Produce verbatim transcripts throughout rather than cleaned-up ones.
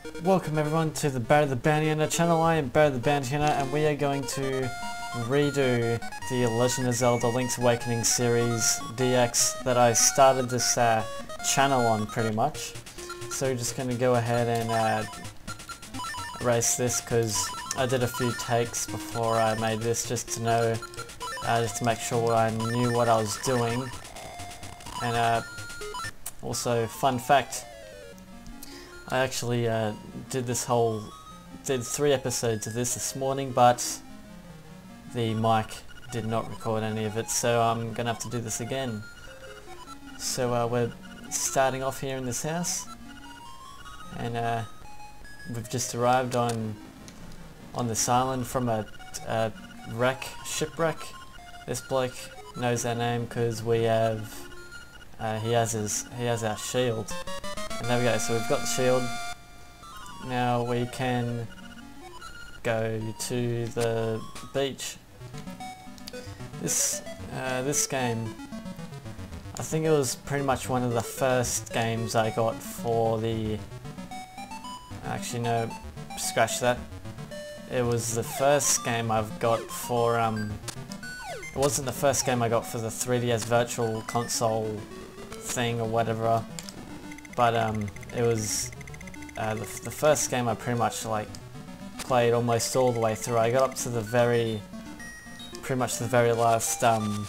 Welcome everyone to the Barry the Bounty Hunter channel. I am Barry the Bounty Hunter and we are going to redo the Legend of Zelda Link's Awakening series D X that I started this uh, channel on pretty much. So we're just going to go ahead and uh, erase this because I did a few takes before I made this just to know, uh, just to make sure I knew what I was doing. And uh, also, fun fact, I actually uh, did this whole, did three episodes of this this morning, but the mic did not record any of it, so I'm gonna have to do this again. So uh, we're starting off here in this house, and uh, we've just arrived on on this island from a, a wreck, shipwreck. This bloke knows our name because we have, uh, he has his, he has our shield. And there we go, so we've got the shield. Now we can go to the beach. This uh, this game, I think it was pretty much one of the first games I got for the... Actually no, scratch that. It was the first game I've got for... Um, it wasn't the first game I got for the three D S Virtual Console thing or whatever. But um, it was uh, the, the first game I pretty much like played almost all the way through. I got up to the very, pretty much the very last, um,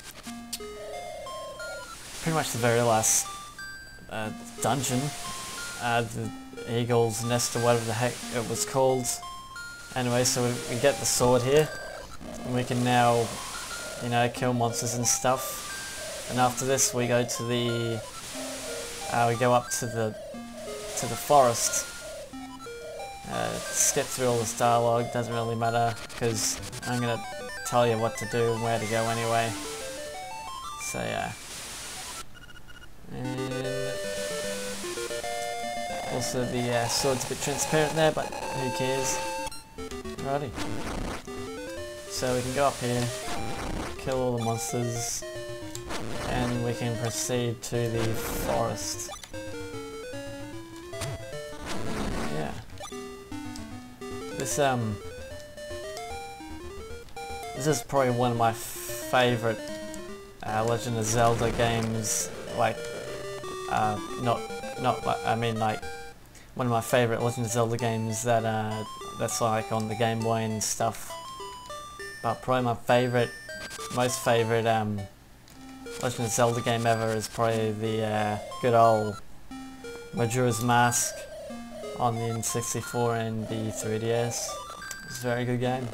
pretty much the very last uh, dungeon, uh, the Eagle's Nest or whatever the heck it was called. Anyway, so we, we get the sword here, and we can now, you know, kill monsters and stuff. And after this, we go to the Uh, we go up to the to the forest. Uh, skip through all this dialogue, doesn't really matter because I'm gonna tell you what to do and where to go anyway. So yeah. And also the uh, sword's a bit transparent there, but who cares? Alrighty. So we can go up here, kill all the monsters, and we can proceed to the forest. Yeah. This um this is probably one of my favorite uh, Legend of Zelda games. Like, uh, not not I mean like one of my favorite Legend of Zelda games that uh, that's like on the Game Boy and stuff. But probably my favorite, most favorite um. Legend of Zelda game ever is probably the uh, good old Majora's Mask on the N sixty-four and the three D S. It's a very good game.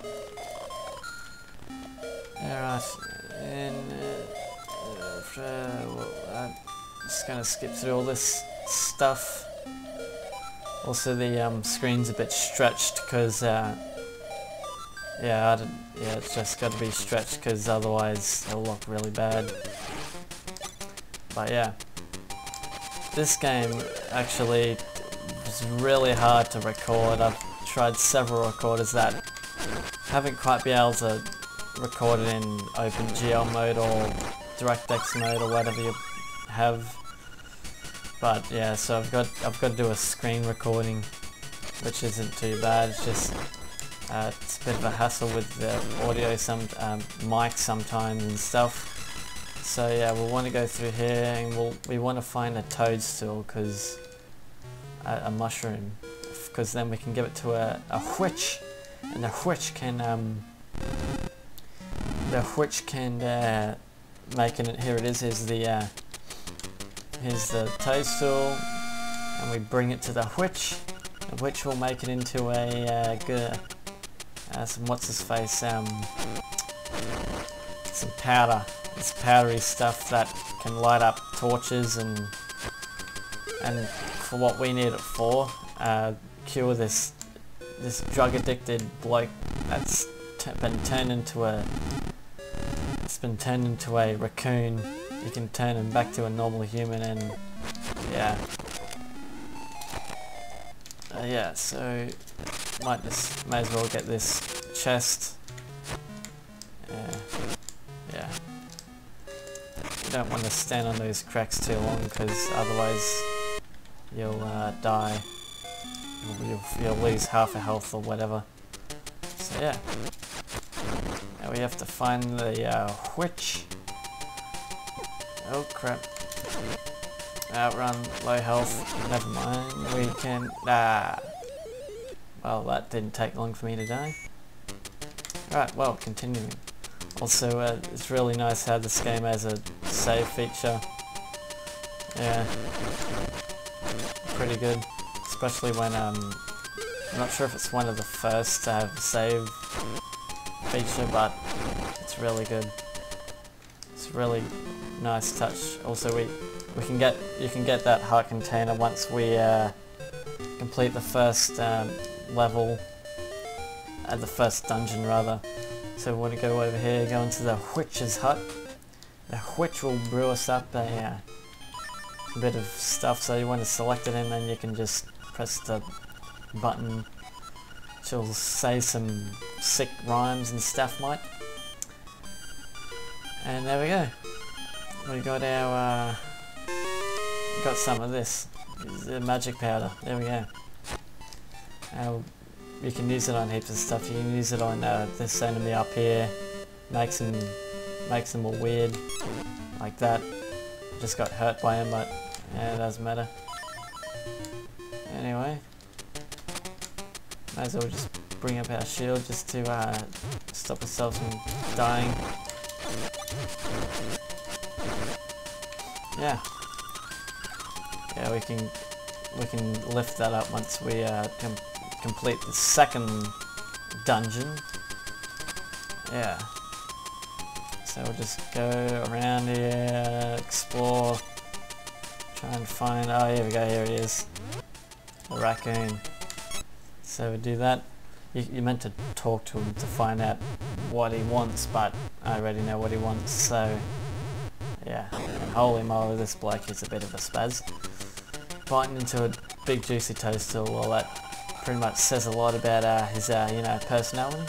Alright, and uh, uh, well, I'm just gonna skip through all this stuff. Also, the um, screen's a bit stretched because, uh, yeah, I didn't, yeah, it's just got to be stretched because otherwise it'll look really bad. But yeah, this game actually was really hard to record. I've tried several recorders that haven't quite been able to record it in OpenGL mode or DirectX mode or whatever you have. But yeah, so I've got I've got to do a screen recording, which isn't too bad. It's just uh, it's a bit of a hassle with the audio, some um, mic sometimes and stuff. So yeah, we'll want to go through here, and we'll we want to find a toadstool, cause a, a mushroom, because then we can give it to a, a witch, and the witch can um the witch can uh, make it. Here it is. Here's the uh, here's the toadstool, and we bring it to the witch. The witch will make it into a uh, good uh, some what's his face um some powder. It's powdery stuff that can light up torches and and for what we need it for, uh, cure this this drug addicted bloke that's t been turned into a it's been turned into a raccoon. You can turn him back to a normal human, and yeah, uh, yeah. So might just may as well get this chest. Uh, yeah. You don't want to stand on those cracks too long because otherwise you'll uh, die. you'll, you'll lose half a health or whatever. So yeah. Now we have to find the uh, witch. Oh crap. Outrun, low health, never mind. We can... Ah. Well, that didn't take long for me to die. Right, well, continuing. Also, uh, it's really nice how this game has a save feature. Yeah. Pretty good. Especially when, um... I'm not sure if it's one of the first to have a save feature, but it's really good. It's really nice touch. Also, we we can get you can get that heart container once we uh, complete the first um, level, at uh, the first dungeon rather. So we want to go over here, go into the witch's hut. The witch will brew us up a, uh, a bit of stuff. So you want to select it, and then you can just press the button. She'll say some sick rhymes and stuff, mate. And there we go. We got our, uh, got some of this. The magic powder. There we go. Uh, you can use it on heaps of stuff. You can use it on uh, this enemy up here. Makes him, makes him all weird, like that. Just got hurt by him, but yeah, it doesn't matter. Anyway. Might as well just bring up our shield just to uh, stop ourselves from dying. Yeah. Yeah, we can we can lift that up once we uh, com complete the second dungeon. Yeah. So we'll just go around here, explore, try and find. Oh, here we go. Here it is. The raccoon. So we do that. You, you're meant to talk to him to find out what he wants, but I already know what he wants, so yeah. And holy moly, this bloke is a bit of a spaz. Biting into a big juicy toadstool, well that pretty much says a lot about uh, his uh, you know, personality.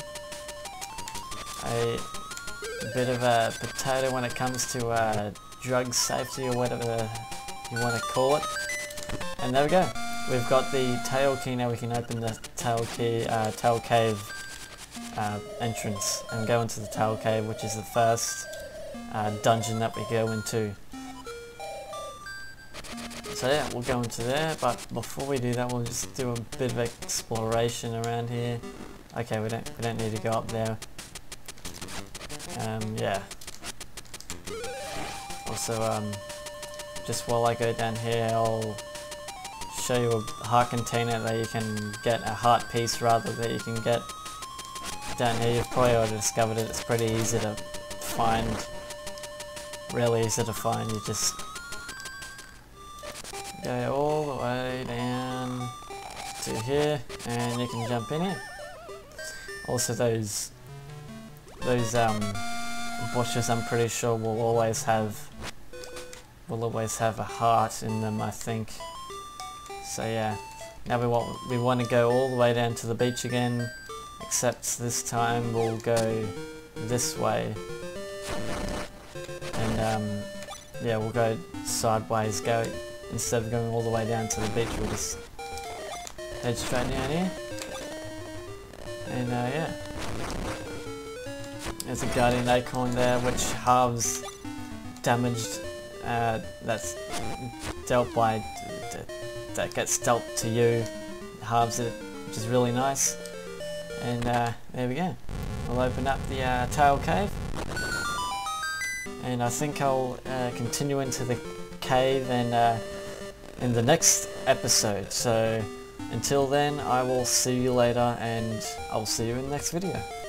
A bit of a potato when it comes to uh, drug safety or whatever you want to call it. And there we go. We've got the tail key. Now we can open the tail key, uh, tail cave uh, entrance and go into the tail cave, which is the first uh, dungeon that we go into. So yeah, we'll go into there, but before we do that, we'll just do a bit of exploration around here. Okay, we don't we don't need to go up there. Um, yeah. Also, um, just while I go down here, I'll show you a heart container that you can get, a heart piece rather, that you can get down here. You've probably already discovered it. It's pretty easy to find, really easy to find. You just go all the way down to here and you can jump in here. Also those those um, bushes, I'm pretty sure will always have will always have a heart in them, I think. So yeah, now we want we want to go all the way down to the beach again, except this time we'll go this way, and um, yeah, we'll go sideways. Go instead of going all the way down to the beach, we'll just head straight down here, and uh, yeah, there's a guardian acorn there, which halves damage uh, that's dealt by. that gets dealt to you, halves it, which is really nice. And uh, there we go. We'll open up the uh, tail cave, and I think I'll uh, continue into the cave and uh, in the next episode. So until then, I will see you later, and I'll see you in the next video.